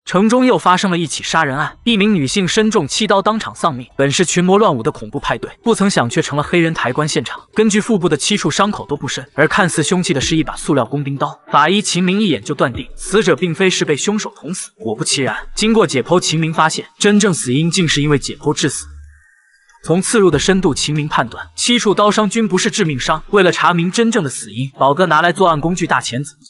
城中又发生了一起杀人案，一名女性身中7刀，当场丧命。本是群魔乱舞的恐怖派对，不曾想却成了黑人抬棺现场。根据腹部的7处伤口都不深，而看似凶器的是一把塑料工兵刀。法医秦明一眼就断定死者并非是被凶手捅死。果不其然，经过解剖，秦明发现真正死因竟是因为解剖致死。从刺入的深度，秦明判断7处刀伤均不是致命伤。为了查明真正的死因，宝哥拿来作案工具大钳子。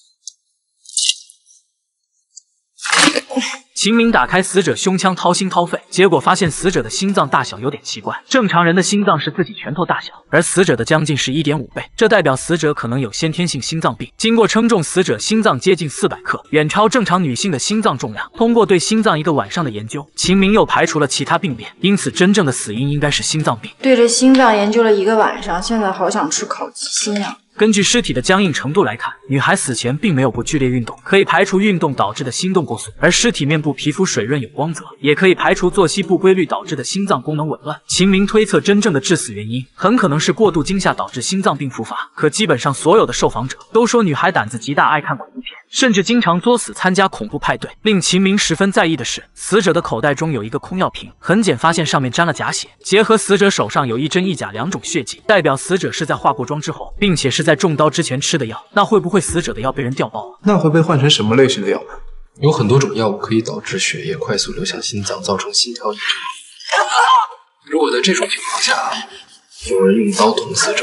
秦明打开死者胸腔掏心掏肺，结果发现死者的心脏大小有点奇怪，正常人的心脏是自己拳头大小，而死者的将近是 1.5 倍，这代表死者可能有先天性心脏病。经过称重，死者心脏接近400克，远超正常女性的心脏重量。通过对心脏1个晚上的研究，秦明又排除了其他病变，因此真正的死因应该是心脏病。 对着心脏研究了1个晚上，现在好想吃烤鸡心呀！ 根据尸体的僵硬程度来看，女孩死前并没有不剧烈运动，可以排除运动导致的心动过速。而尸体面部皮肤水润有光泽，也可以排除作息不规律导致的心脏功能紊乱。秦明推测，真正的致死原因很可能是过度惊吓导致心脏病复发。可基本上所有的受访者都说，女孩胆子极大，爱看恐怖片，甚至经常作死参加恐怖派对。令秦明十分在意的是，死者的口袋中有一个空药瓶，痕检发现上面沾了假血，结合死者手上有一真一假2种血迹，代表死者是在化过妆之后，并且是在中刀之前吃的药。那会不会死者的药被人调包了？ 那会被换成什么类型的药呢？ 有很多种药物可以导致血液快速流向心脏，造成心跳异常。如果在这种情况下，有人用刀捅死者，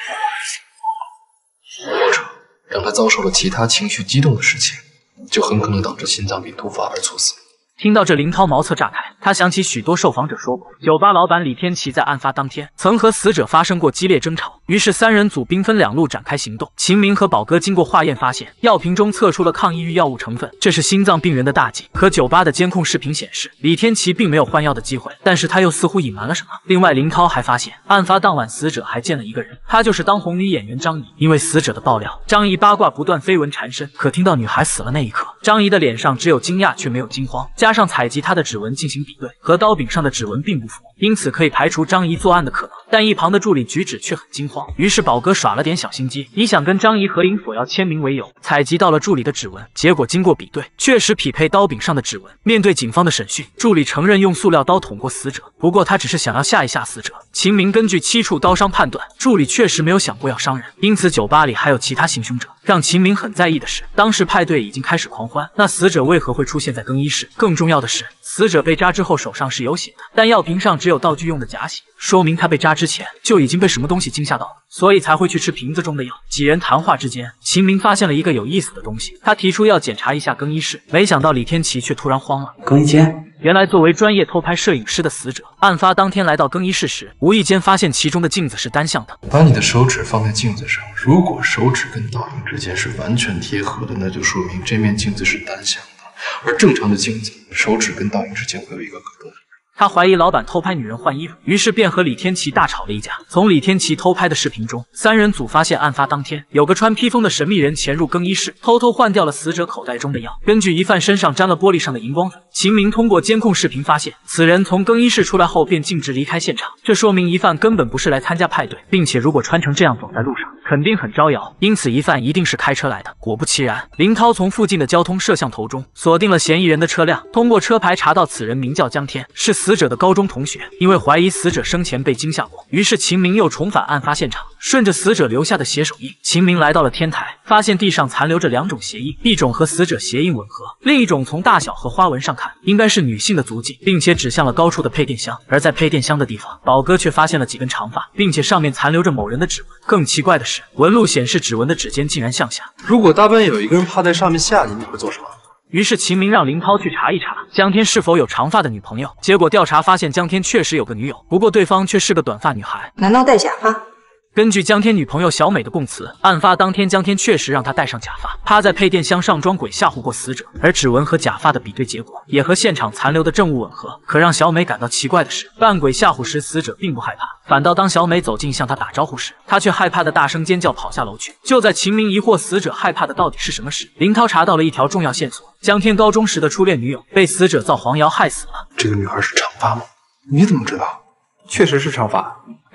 或者让他遭受了其他情绪激动的事情，就很可能导致心脏病突发而猝死。 听到这，林涛茅塞炸开。他想起许多受访者说过，酒吧老板李天琪在案发当天曾和死者发生过激烈争吵，于是3人组兵分2路展开行动。秦明和宝哥经过化验发现，药瓶中测出了抗抑郁药物成分，这是心脏病人的大忌。可酒吧的监控视频显示，李天琪并没有换药的机会，但是他又似乎隐瞒了什么。另外，林涛还发现，案发当晚死者还见了一个人，他就是当红女演员张怡。因为死者的爆料，张怡八卦不断，绯闻缠身。可听到女孩死了那一刻，张怡的脸上只有惊讶却没有惊慌，加上采集她的指纹进行比对，和刀柄上的指纹并不符，因此可以排除张怡作案的可能。但一旁的助理举止却很惊慌，于是宝哥耍了点小心机，以想跟张怡合影索要签名为由，采集到了助理的指纹，结果经过比对，确实匹配刀柄上的指纹。面对警方的审讯，助理承认用塑料刀捅过死者，不过他只是想要吓一吓死者。秦明根据7处刀伤判断，助理确实没有想过要伤人，因此酒吧里还有其他行凶者。让秦明很在意的是，当时派对已经开始狂欢，那死者为何会出现在更衣室？更重要的是，死者被扎之后手上是有血的，但药瓶上只有道具用的假血，说明他被扎之前就已经被什么东西惊吓到了，所以才会去吃瓶子中的药。几人谈话之间，秦明发现了一个有意思的东西，他提出要检查一下更衣室，没想到李天琪却突然慌了。 更衣间？ 原来作为专业偷拍摄影师的死者，案发当天来到更衣室时，无意间发现其中的镜子是单向的。 把你的手指放在镜子上，如果手指跟倒影之间是完全贴合的，那就说明这面镜子是单向的。而正常的镜子，手指跟倒影之间会有一个隔洞。 他怀疑老板偷拍女人换衣服，于是便和李天琪大吵了一架。从李天琪偷拍的视频中，3人组发现案发当天有个穿披风的神秘人潜入更衣室，偷偷换掉了死者口袋中的药。根据疑犯身上沾了玻璃上的荧光粉，秦明通过监控视频发现，此人从更衣室出来后便径直离开现场，这说明疑犯根本不是来参加派对，并且如果穿成这样走在路上，肯定很招摇，因此疑犯一定是开车来的。果不其然，林涛从附近的交通摄像头中锁定了嫌疑人的车辆，通过车牌查到此人名叫江天，是死者的高中同学。因为怀疑死者生前被惊吓过，于是秦明又重返案发现场，顺着死者留下的血手印，秦明来到了天台，发现地上残留着2种鞋印，一种和死者鞋印吻合，另一种从大小和花纹上看应该是女性的足迹，并且指向了高处的配电箱。而在配电箱的地方，宝哥却发现了几根长发，并且上面残留着某人的指纹。更奇怪的是，纹路显示指纹的指尖竟然向下。 如果大半夜有一个人趴在上面吓你，你会做什么？ 于是秦明让林涛去查一查江天是否有长发的女朋友，结果调查发现江天确实有个女友，不过对方却是个短发女孩。 难道戴假发？ 根据江天女朋友小美的供词，案发当天江天确实让她戴上假发，趴在配电箱上装鬼吓唬过死者，而指纹和假发的比对结果也和现场残留的证物吻合。可让小美感到奇怪的是，扮鬼吓唬时死者并不害怕，反倒当小美走近向她打招呼时，她却害怕的大声尖叫跑下楼去。就在秦明疑惑死者害怕的到底是什么时，林涛查到了一条重要线索，江天高中时的初恋女友被死者造黄谣害死了。 这个女孩是长发吗？ 你怎么知道？确实是长发。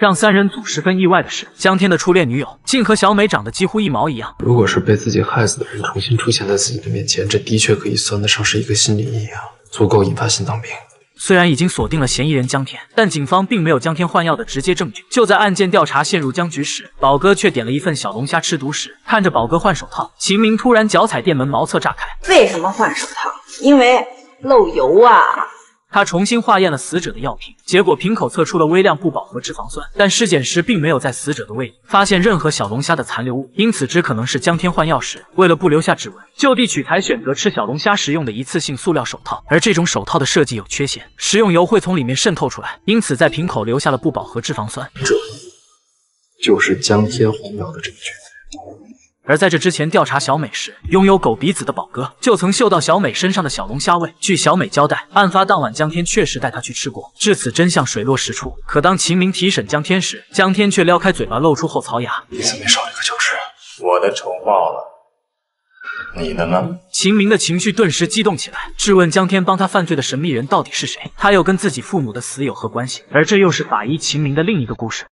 让三人组十分意外的是，江天的初恋女友竟和小美长得几乎一毛一样。 如果是被自己害死的人重新出现在自己的面前，这的确可以算得上是一个心理异样，足够引发心脏病。 虽然已经锁定了嫌疑人江天，但警方并没有江天换药的直接证据。就在案件调查陷入僵局时，宝哥却点了一份小龙虾吃独食。看着宝哥换手套，秦明突然脚踩店门，茅塞炸开。 为什么换手套？因为漏油啊！ 他重新化验了死者的药瓶，结果瓶口测出了微量不饱和脂肪酸，但尸检时并没有在死者的胃里发现任何小龙虾的残留物，因此只可能是江天换药时为了不留下指纹，就地取材选择吃小龙虾时用的一次性塑料手套。而这种手套的设计有缺陷，食用油会从里面渗透出来，因此在瓶口留下了不饱和脂肪酸。 这就是江天换药的证据。 而在这之前调查小美时，拥有狗鼻子的宝哥就曾嗅到小美身上的小龙虾味。据小美交代，案发当晚江天确实带她去吃过。至此，真相水落石出。可当秦明提审江天时，江天却撩开嘴巴，露出后槽牙：“ 你怎么没少一个就吃？ 我的丑报了，你的呢？” 秦明的情绪顿时激动起来，质问江天帮他犯罪的神秘人到底是谁？他又跟自己父母的死有何关系？而这又是法医秦明的另一个故事。